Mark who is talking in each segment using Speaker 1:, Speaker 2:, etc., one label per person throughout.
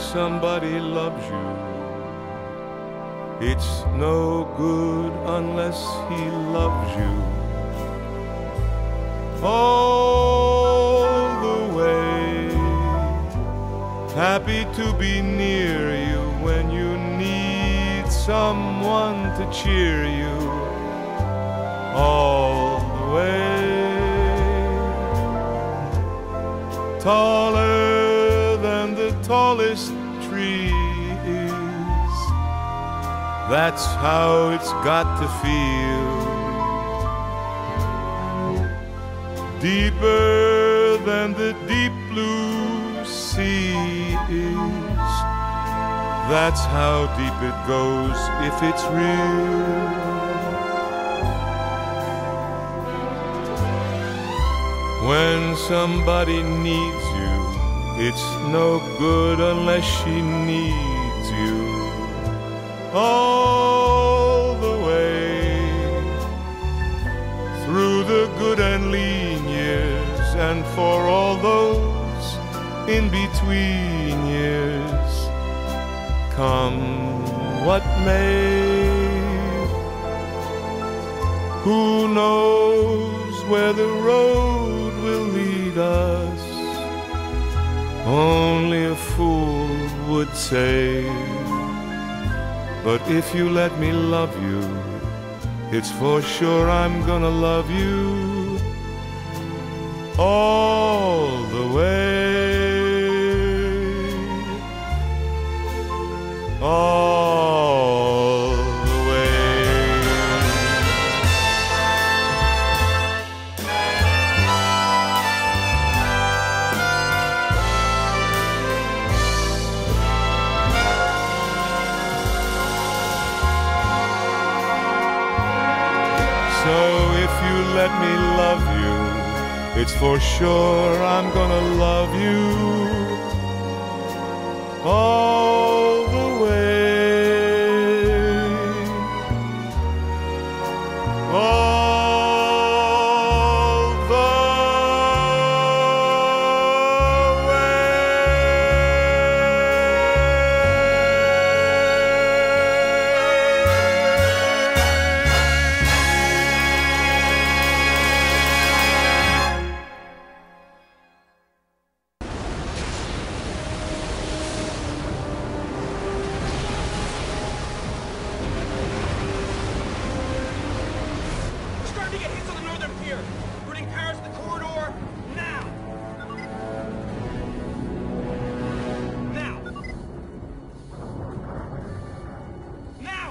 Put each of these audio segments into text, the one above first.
Speaker 1: somebody loves you, it's no good unless he loves you all the way. Happy to be near you when you need someone to cheer you all the way. Taller than the tallest tree is, that's how it's got to feel. Deeper than the deep blue sea is, that's how deep it goes if it's real. When somebody needs you, it's no good unless she needs you all the way. Through the good and lean years, and for all those in between years, come what may. Who knows where the road will lead us? Only a fool would say. But if you let me love you, it's for sure I'm gonna love you all the way. All the way. So if you let me love you, it's for sure I'm gonna love you all the way. All the
Speaker 2: Starting to get hits on the northern pier. Routing Paris to the corridor now. Now. Now.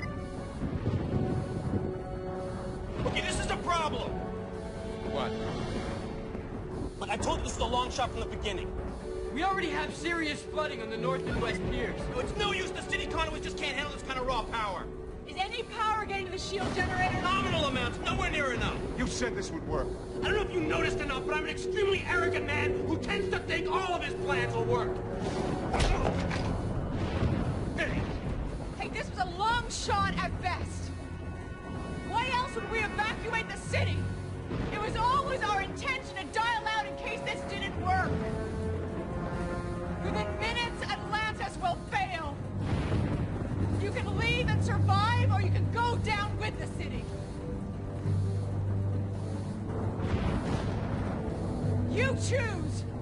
Speaker 2: Okay, this is the problem.
Speaker 3: What?
Speaker 2: Look, I told you this was a long shot from the beginning.
Speaker 4: We already have serious flooding on the north and west piers.
Speaker 2: No, it's no use. The city conduits just can't handle this kind of raw power.
Speaker 5: Is any power getting to the shield generator?
Speaker 2: Nominal amounts, nowhere near enough.
Speaker 3: You said this would work.
Speaker 2: I don't know if you noticed enough, but I'm an extremely arrogant man who tends to think all of his plans will work.
Speaker 5: Hey, this was a long shot at best. Why else would we evacuate the city? It was always our intention to dial out in case this didn't work. Within minutes, Atlantis will fail. You can leave and survive, or you can go down with the city. You choose.